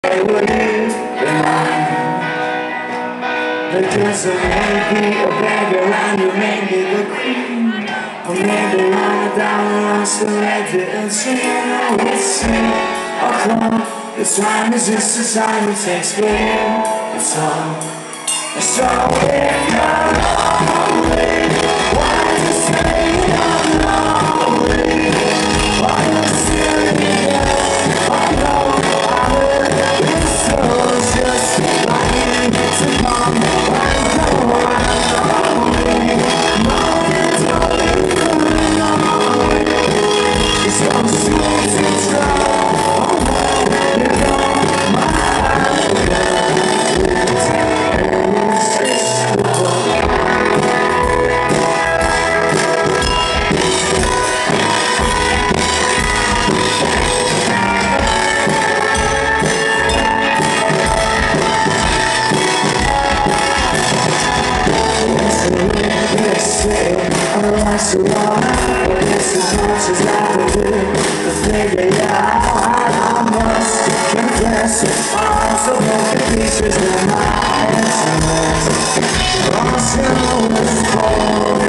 Where will you belong? There doesn't make me a beggar and you make me the queen. I made the line down lost the record and singing it's 3 o'clock. The time is just a sign it takes for you. It's all. So if you're lonely, why you say you're lonely? Why you say I know I heard this soul's just lying to come and go. I'm lonely, it's so sweet to try. So long, but this is much as I can do. The thing that I must confess, I'm so broken pieces in my hands. Lost in all this cold.